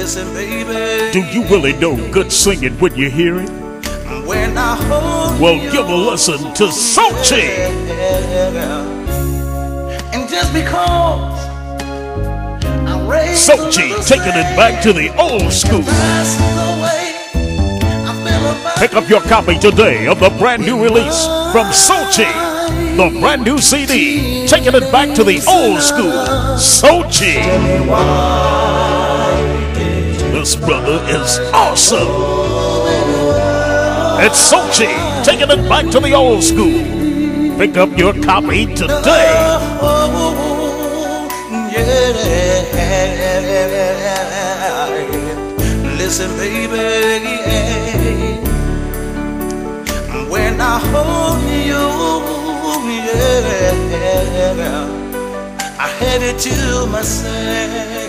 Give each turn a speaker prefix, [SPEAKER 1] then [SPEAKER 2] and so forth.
[SPEAKER 1] Listen, baby.
[SPEAKER 2] Do you really know good singing when you hear it?
[SPEAKER 1] When I hold
[SPEAKER 2] Well,
[SPEAKER 1] you,
[SPEAKER 2] give a listen to Sochi.
[SPEAKER 1] And just because I raised
[SPEAKER 2] Sochi, taking it back to the old school. Pick up your copy today of the brand new release from Sochi, the brand new CD, taking it back to the old school. Sochi. This brother is awesome. It's Sochi, taking it back to the old school. Pick up your copy today.
[SPEAKER 1] Listen, baby, when I hold you, I had it to myself.